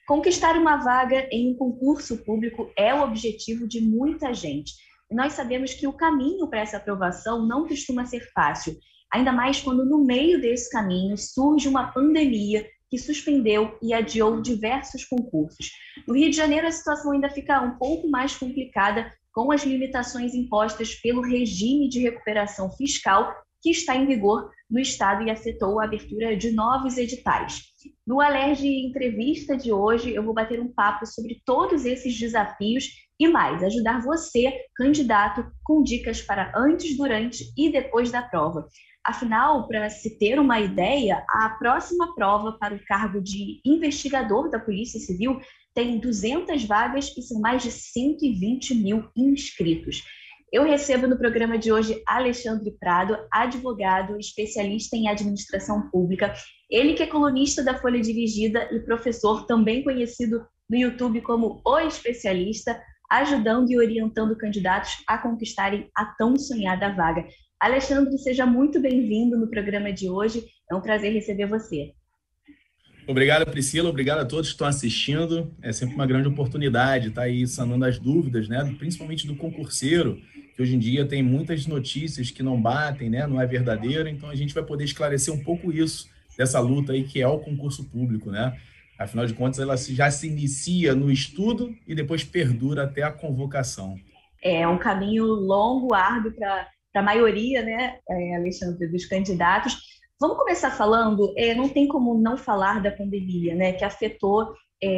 Conquistar uma vaga em um concurso público é o objetivo de muita gente. E nós sabemos que o caminho para essa aprovação não costuma ser fácil, ainda mais quando no meio desse caminho surge uma pandemia que suspendeu e adiou diversos concursos. No Rio de Janeiro, a situação ainda fica um pouco mais complicada com as limitações impostas pelo regime de recuperação fiscal que está em vigor no Estado e afetou a abertura de novos editais. No Alerj Entrevista de hoje, eu vou bater um papo sobre todos esses desafios e mais, ajudar você, candidato, com dicas para antes, durante e depois da prova. Afinal, para se ter uma ideia, a próxima prova para o cargo de investigador da Polícia Civil tem 200 vagas e são mais de 120 mil inscritos. Eu recebo no programa de hoje Alexandre Prado, advogado, especialista em administração pública. Ele que é colunista da Folha Dirigida e professor, também conhecido no YouTube como O Especialista, ajudando e orientando candidatos a conquistarem a tão sonhada vaga. Alexandre, seja muito bem-vindo no programa de hoje. É um prazer receber você. Obrigado, Priscila. Obrigado a todos que estão assistindo. É sempre uma grande oportunidade estar aí sanando as dúvidas, né? Principalmente do concurseiro, que hoje em dia tem muitas notícias que não batem, né? Não é verdadeiro. Então, a gente vai poder esclarecer um pouco isso, dessa luta aí que é o concurso público, né? Afinal de contas, ela já se inicia no estudo e depois perdura até a convocação. É um caminho longo, árduo para a maioria, né, Alexandre, dos candidatos. Vamos começar falando, não tem como não falar da pandemia, né, que afetou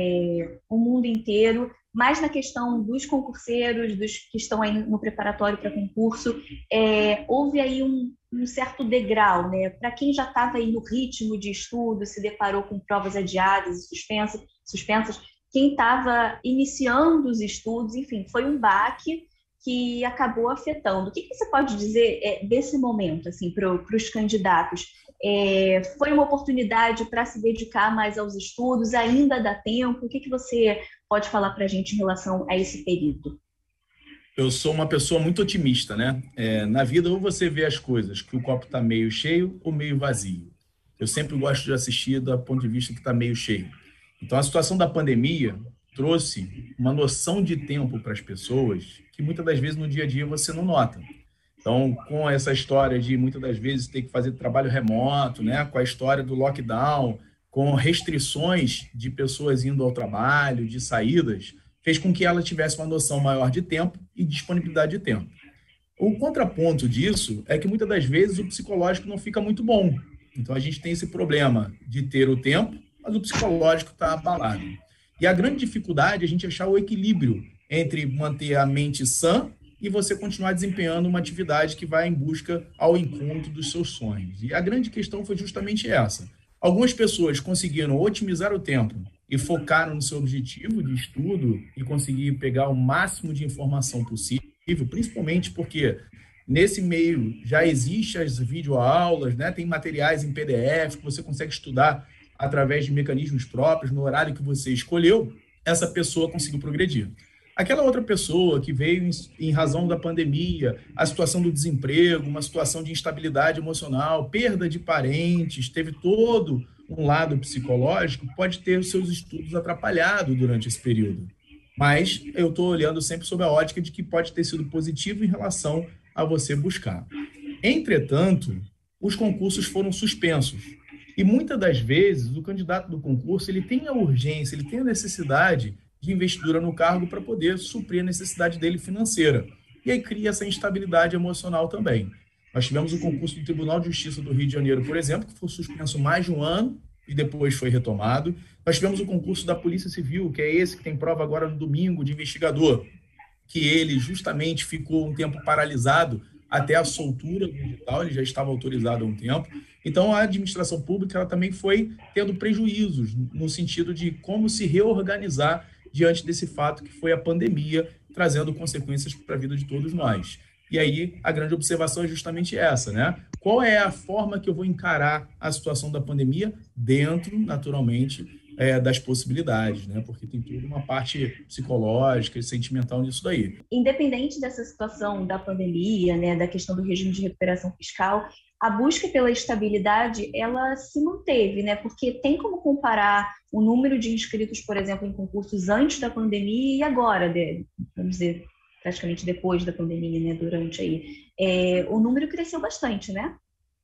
o mundo inteiro, mas na questão dos concurseiros, dos que estão aí no preparatório para concurso, houve aí um certo degrau, né, para quem já estava aí no ritmo de estudo, se deparou com provas adiadas e suspensas, quem estava iniciando os estudos, enfim, foi um baque que acabou afetando. O que você pode dizer desse momento assim, para os candidatos? Foi uma oportunidade para se dedicar mais aos estudos? Ainda dá tempo? O que você pode falar para a gente em relação a esse período? Eu sou uma pessoa muito otimista, né? Na vida, ou você vê as coisas que o copo está meio cheio ou meio vazio. Eu sempre gosto de assistir do ponto de vista que está meio cheio. Então, a situação da pandemia trouxe uma noção de tempo para as pessoas que muitas das vezes no dia a dia você não nota. Então, com essa história de muitas das vezes ter que fazer trabalho remoto, né, com a história do lockdown, com restrições de pessoas indo ao trabalho, de saídas, fez com que ela tivesse uma noção maior de tempo e disponibilidade de tempo. O contraponto disso é que muitas das vezes o psicológico não fica muito bom. Então, a gente tem esse problema de ter o tempo, mas o psicológico está abalado. E a grande dificuldade é a gente achar o equilíbrio entre manter a mente sã e você continuar desempenhando uma atividade que vai em busca ao encontro dos seus sonhos. E a grande questão foi justamente essa. Algumas pessoas conseguiram otimizar o tempo e focaram no seu objetivo de estudo e conseguir pegar o máximo de informação possível, principalmente porque nesse meio já existem as videoaulas, né? Tem materiais em PDF que você consegue estudar através de mecanismos próprios, no horário que você escolheu, essa pessoa conseguiu progredir. Aquela outra pessoa que veio em razão da pandemia, a situação do desemprego, uma situação de instabilidade emocional, perda de parentes, teve todo um lado psicológico, pode ter os seus estudos atrapalhados durante esse período. Mas eu estou olhando sempre sob a ótica de que pode ter sido positivo em relação a você buscar. Entretanto, os concursos foram suspensos. E muitas das vezes o candidato do concurso ele tem a urgência, ele tem a necessidade de investidura no cargo para poder suprir a necessidade dele financeira. E aí cria essa instabilidade emocional também. Nós tivemos o concurso do Tribunal de Justiça do Rio de Janeiro, por exemplo, que foi suspenso mais de um ano e depois foi retomado. Nós tivemos o concurso da Polícia Civil, que é esse que tem prova agora no domingo de investigador, que ele justamente ficou um tempo paralisado até a soltura do edital, ele já estava autorizado há um tempo. Então, a administração pública ela também foi tendo prejuízos no sentido de como se reorganizar diante desse fato que foi a pandemia, trazendo consequências para a vida de todos nós. E aí, a grande observação é justamente essa, né? Qual é a forma que eu vou encarar a situação da pandemia dentro, naturalmente, das possibilidades, né? Porque tem toda uma parte psicológica e sentimental nisso daí. Independente dessa situação da pandemia, né, da questão do regime de recuperação fiscal, a busca pela estabilidade, ela se manteve, né? Porque tem como comparar o número de inscritos, por exemplo, em concursos antes da pandemia e agora, vamos dizer, praticamente depois da pandemia, né? Durante aí. O número cresceu bastante, né?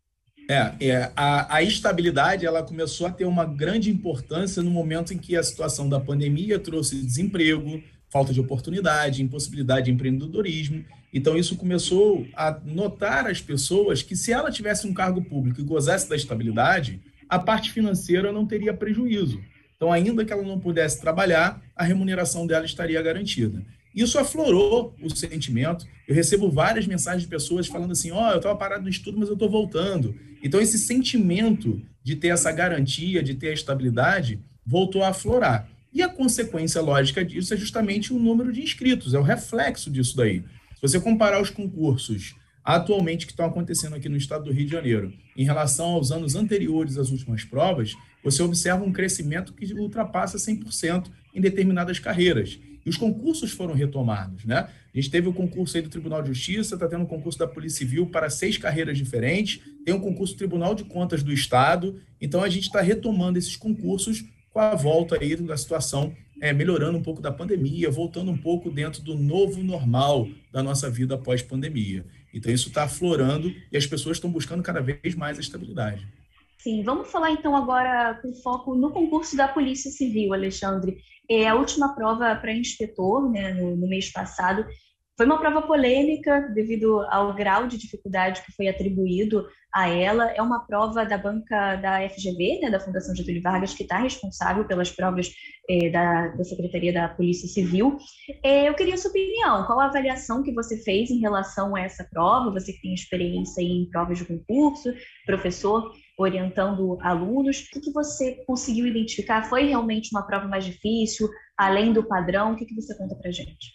A estabilidade ela começou a ter uma grande importância no momento em que a situação da pandemia trouxe desemprego, falta de oportunidade, impossibilidade de empreendedorismo. Então, isso começou a notar as pessoas que, se ela tivesse um cargo público e gozasse da estabilidade, a parte financeira não teria prejuízo. Então, ainda que ela não pudesse trabalhar, a remuneração dela estaria garantida. Isso aflorou o sentimento. Eu recebo várias mensagens de pessoas falando assim: eu estava parado no estudo, mas eu estou voltando. Então, esse sentimento de ter essa garantia, de ter a estabilidade, voltou a aflorar. E a consequência lógica disso é justamente o número de inscritos, é o reflexo disso daí. Se você comparar os concursos atualmente que estão acontecendo aqui no estado do Rio de Janeiro, em relação aos anos anteriores às últimas provas, você observa um crescimento que ultrapassa 100% em determinadas carreiras. E os concursos foram retomados, né? A gente teve o concurso aí do Tribunal de Justiça, está tendo um concurso da Polícia Civil para 6 carreiras diferentes, tem um concurso do Tribunal de Contas do Estado, então a gente está retomando esses concursos com a volta aí da situação, melhorando um pouco da pandemia, voltando um pouco dentro do novo normal da nossa vida após pandemia. Então isso está aflorando e as pessoas estão buscando cada vez mais a estabilidade. Sim, vamos falar então agora com foco no concurso da Polícia Civil, Alexandre. A última prova para inspetor, né, no mês passado, foi uma prova polêmica devido ao grau de dificuldade que foi atribuído a ela. É uma prova da banca da FGV, né, da Fundação Getúlio Vargas, que está responsável pelas provas da Secretaria da Polícia Civil. Eu queria a sua opinião. Qual a avaliação que você fez em relação a essa prova? Você que tem experiência em provas de concurso, professor orientando alunos, o que você conseguiu identificar? Foi realmente uma prova mais difícil, além do padrão? O que você conta para a gente?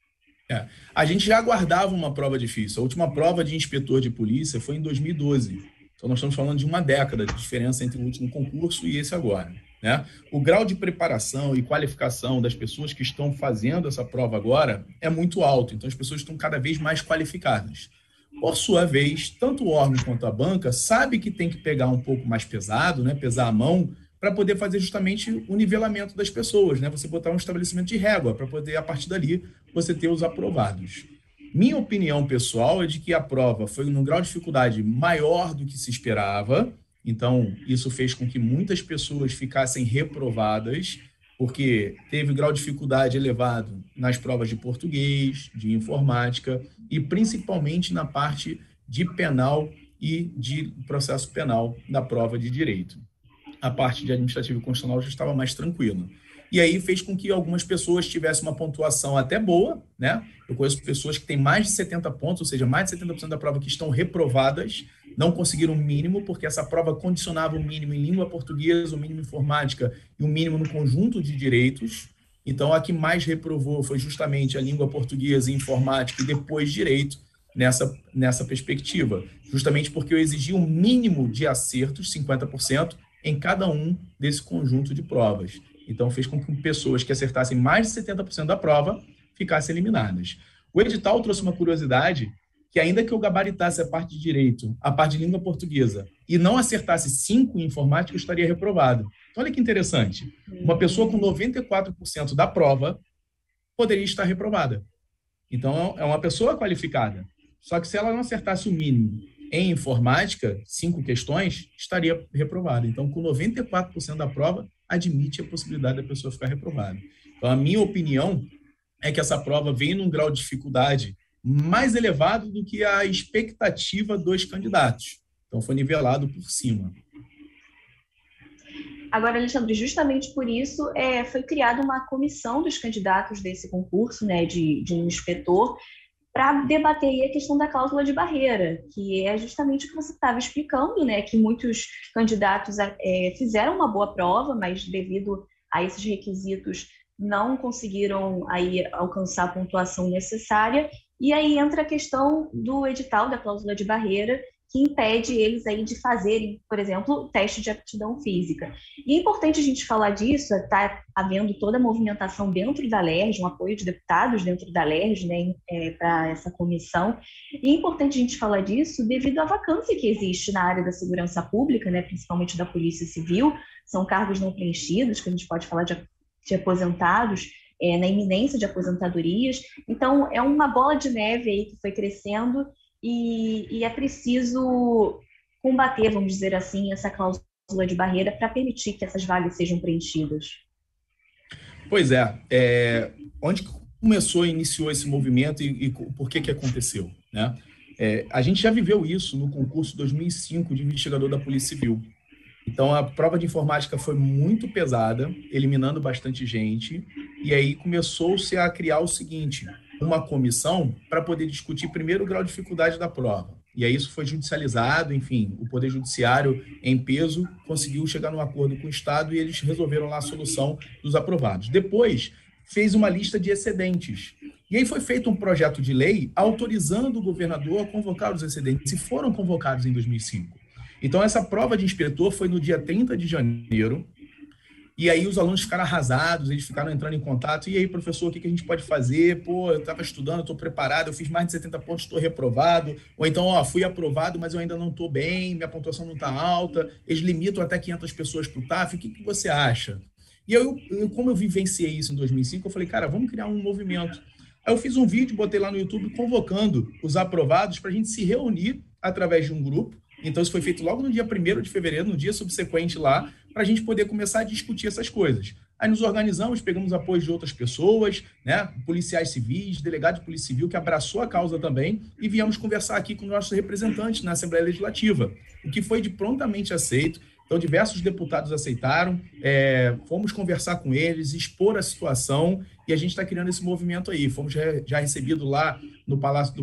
A gente já aguardava uma prova difícil. A última prova de inspetor de polícia foi em 2012. Então, nós estamos falando de uma década de diferença entre o último concurso e esse agora, né? O grau de preparação e qualificação das pessoas que estão fazendo essa prova agora é muito alto. Então, as pessoas estão cada vez mais qualificadas. Por sua vez, tanto o órgão quanto a banca sabe que tem que pegar um pouco mais pesado, né? Pesar a mão, para poder fazer justamente o nivelamento das pessoas, né? Você botar um estabelecimento de régua para poder, a partir dali, você ter os aprovados. Minha opinião pessoal é de que a prova foi num grau de dificuldade maior do que se esperava, então isso fez com que muitas pessoas ficassem reprovadas, porque teve grau de dificuldade elevado nas provas de português, de informática e principalmente na parte de penal e de processo penal da prova de direito. A parte de administrativo e constitucional já estava mais tranquila. E aí fez com que algumas pessoas tivessem uma pontuação até boa, né? Eu conheço pessoas que têm mais de 70 pontos, ou seja, mais de 70% da prova que estão reprovadas, não conseguiram o mínimo, porque essa prova condicionava o mínimo em língua portuguesa, o mínimo em informática e o mínimo no conjunto de direitos. Então, a que mais reprovou foi justamente a língua portuguesa e informática e depois direito nessa perspectiva, justamente porque eu exigi um mínimo de acertos, 50%, em cada um desse conjunto de provas. Então, fez com que pessoas que acertassem mais de 70% da prova ficassem eliminadas. O edital trouxe uma curiosidade que, ainda que eu gabaritasse a parte de direito, a parte de língua portuguesa, e não acertasse 5 em informática, eu estaria reprovado. Então, olha que interessante. Uma pessoa com 94% da prova poderia estar reprovada. Então, é uma pessoa qualificada. Só que se ela não acertasse o mínimo em informática, 5 questões, estaria reprovada. Então, com 94% da prova, admite a possibilidade da pessoa ficar reprovada. Então, a minha opinião é que essa prova vem num grau de dificuldade mais elevado do que a expectativa dos candidatos. Então, foi nivelado por cima. Agora, Alexandre, justamente por isso foi criada uma comissão dos candidatos desse concurso, né, de inspetor, para debater aí a questão da cláusula de barreira, que é justamente o que você estava explicando, né, que muitos candidatos fizeram uma boa prova, mas devido a esses requisitos não conseguiram aí alcançar a pontuação necessária, e aí entra a questão do edital da cláusula de barreira, que impede eles aí de fazerem, por exemplo, o teste de aptidão física. E é importante a gente falar disso, está havendo toda a movimentação dentro da LERJ, um apoio de deputados dentro da LERJ, né, para essa comissão. E é importante a gente falar disso devido à vacância que existe na área da segurança pública, né, principalmente da Polícia Civil. São cargos não preenchidos, que a gente pode falar de aposentados, na iminência de aposentadorias. Então, é uma bola de neve aí que foi crescendo e é preciso combater, vamos dizer assim, essa cláusula de barreira para permitir que essas vagas sejam preenchidas. Pois onde iniciou esse movimento e por que aconteceu, né? A gente já viveu isso no concurso 2005 de investigador da Polícia Civil. Então, a prova de informática foi muito pesada, eliminando bastante gente, e aí começou-se a criar o seguinte, uma comissão para poder discutir primeiro o grau de dificuldade da prova. E aí isso foi judicializado, enfim, o Poder Judiciário, em peso, conseguiu chegar num acordo com o Estado e eles resolveram lá a solução dos aprovados. Depois, fez uma lista de excedentes. E aí foi feito um projeto de lei autorizando o governador a convocar os excedentes, e foram convocados em 2005. Então, essa prova de inspetor foi no dia 30 de janeiro, e aí os alunos ficaram arrasados, eles ficaram entrando em contato, e aí, professor, o que a gente pode fazer? Pô, eu estava estudando, estou preparado, eu fiz mais de 70 pontos, estou reprovado, ou então, fui aprovado, mas eu ainda não estou bem, minha pontuação não está alta, eles limitam até 500 pessoas para o TAF, o que você acha? E como eu vivenciei isso em 2005, eu falei, cara, vamos criar um movimento. Aí eu fiz um vídeo, botei lá no YouTube, convocando os aprovados para a gente se reunir através de um grupo. Então, isso foi feito logo no dia 1º de fevereiro, no dia subsequente lá, para a gente poder começar a discutir essas coisas. Aí nos organizamos, pegamos apoio de outras pessoas, né, policiais civis, delegado de Polícia Civil, que abraçou a causa também, e viemos conversar aqui com nossos representantes na Assembleia Legislativa, o que foi de prontamente aceito. Então, diversos deputados aceitaram, fomos conversar com eles, expor a situação, e a gente está criando esse movimento aí. Fomos já recebidos lá no Palácio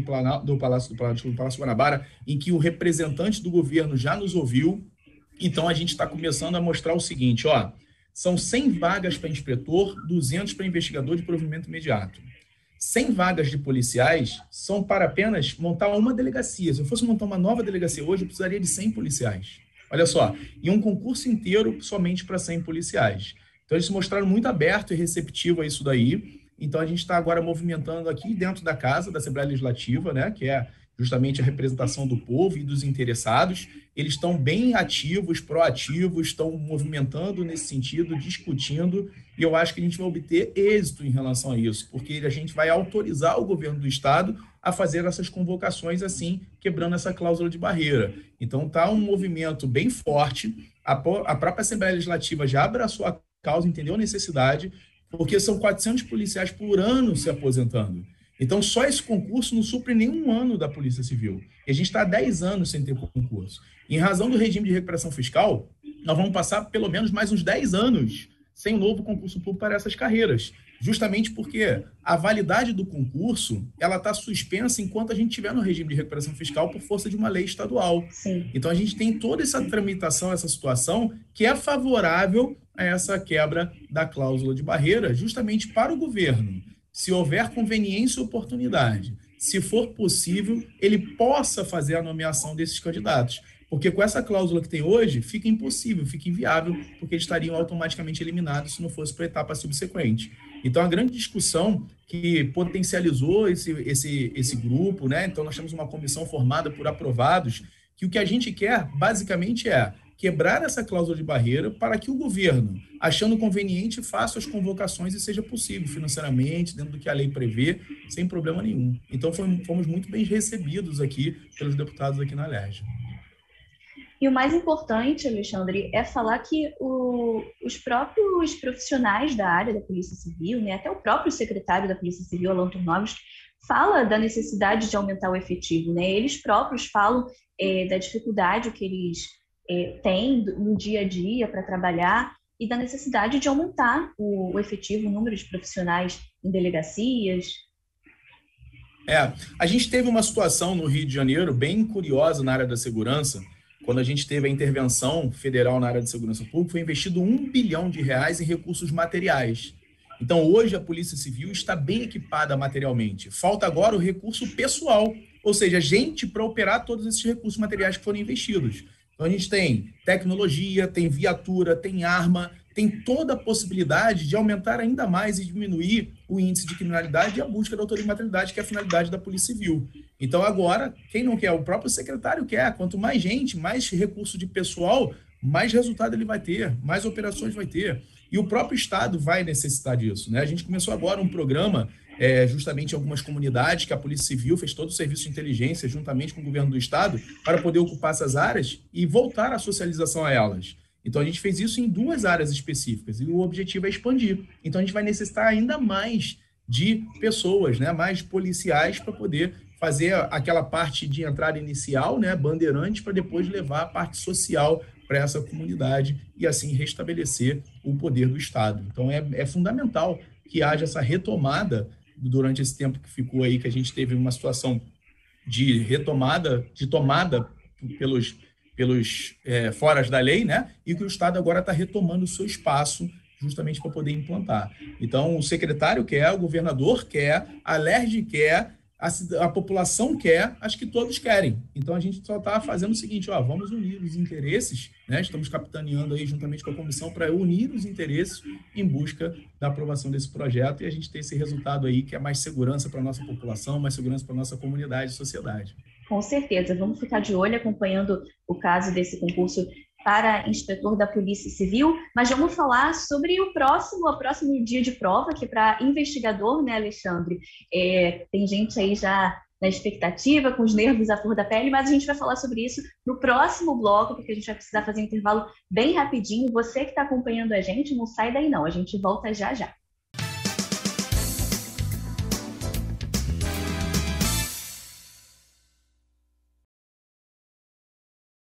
Guanabara, em que o representante do governo já nos ouviu. Então, a gente está começando a mostrar o seguinte, são 100 vagas para inspetor, 200 para investigador de provimento imediato. 100 vagas de policiais são para apenas montar uma delegacia. Se eu fosse montar uma nova delegacia hoje, eu precisaria de 100 policiais. Olha só, e um concurso inteiro somente para 100 policiais. Então, eles se mostraram muito aberto e receptivo a isso daí. Então, a gente está agora movimentando aqui dentro da casa, da Assembleia Legislativa, né, que é justamente a representação do povo e dos interessados. Eles estão bem ativos, proativos, estão movimentando nesse sentido, discutindo, e eu acho que a gente vai obter êxito em relação a isso, porque a gente vai autorizar o governo do Estado a fazer essas convocações assim, quebrando essa cláusula de barreira. Então, está um movimento bem forte, a própria Assembleia Legislativa já abraçou a causa, entendeu a necessidade, porque são 400 policiais por ano se aposentando. Então, só esse concurso não supre nenhum ano da Polícia Civil. E a gente está há 10 anos sem ter concurso. E em razão do regime de recuperação fiscal, nós vamos passar pelo menos mais uns 10 anos sem um novo concurso público para essas carreiras. Justamente porque a validade do concurso ela está suspensa enquanto a gente estiver no regime de recuperação fiscal por força de uma lei estadual. Sim. Então, a gente tem toda essa tramitação, essa situação que é favorável a essa quebra da cláusula de barreira, justamente para o governo. Se houver conveniência e oportunidade, se for possível, ele possa fazer a nomeação desses candidatos. Porque com essa cláusula que tem hoje, fica impossível, fica inviável, porque eles estariam automaticamente eliminados se não fosse para a etapa subsequente. Então, a grande discussão que potencializou esse grupo, né? Então, nós temos uma comissão formada por aprovados, que o que a gente quer, basicamente, é quebrar essa cláusula de barreira para que o governo, achando conveniente, faça as convocações e seja possível financeiramente, dentro do que a lei prevê, sem problema nenhum. Então, fomos muito bem recebidos aqui pelos deputados aqui na LERJ. E o mais importante, Alexandre, é falar que os próprios profissionais da área da Polícia Civil, né, até o próprio secretário da Polícia Civil, Alan Turnovski, fala da necessidade de aumentar o efetivo, né? Eles próprios falam da dificuldade que eles têm no dia a dia para trabalhar e da necessidade de aumentar o efetivo, o número de profissionais em delegacias. A gente teve uma situação no Rio de Janeiro bem curiosa na área da segurança. Quando a gente teve a intervenção federal na área de segurança pública, foi investido R$1 bilhão em recursos materiais. Então, hoje, a Polícia Civil está bem equipada materialmente. Falta agora o recurso pessoal, ou seja, gente para operar todos esses recursos materiais que foram investidos. Então, a gente tem tecnologia, tem viatura, tem arma, tem toda a possibilidade de aumentar ainda mais e diminuir o índice de criminalidade e a busca da autoria e materialidade, que é a finalidade da Polícia Civil. Então, agora, quem não quer? O próprio secretário quer. Quanto mais gente, mais recurso de pessoal, mais resultado ele vai ter, mais operações vai ter. E o próprio Estado vai necessitar disso, né? A gente começou agora um programa, justamente em algumas comunidades, que a Polícia Civil fez todo o serviço de inteligência, juntamente com o governo do Estado, para poder ocupar essas áreas e voltar a socialização a elas. Então, a gente fez isso em 2 áreas específicas, e o objetivo é expandir. Então, a gente vai necessitar ainda mais de pessoas, né? Mais policiais para poder fazer aquela parte de entrada inicial, né? Bandeirantes, para depois levar a parte social para essa comunidade e assim restabelecer o poder do Estado. Então é fundamental que haja essa retomada durante esse tempo que ficou aí, que a gente teve uma situação de retomada, de tomada pelos foras da lei, né? E que o Estado agora está retomando o seu espaço justamente para poder implantar. Então o secretário quer, o governador quer, a LERJ quer, a população quer, acho que todos querem. Então, a gente só está fazendo o seguinte, vamos unir os interesses, né? Estamos capitaneando aí juntamente com a comissão para unir os interesses em busca da aprovação desse projeto e a gente ter esse resultado aí, que é mais segurança para a nossa população, mais segurança para a nossa comunidade e sociedade. Com certeza, vamos ficar de olho acompanhando o caso desse concurso para inspetor da Polícia Civil, mas vamos falar sobre o próximo dia de prova, que para investigador, né, Alexandre? Tem gente aí já na expectativa, com os nervos à flor da pele, mas a gente vai falar sobre isso no próximo bloco, porque a gente vai precisar fazer um intervalo bem rapidinho. Você que está acompanhando a gente, não sai daí não, a gente volta já já.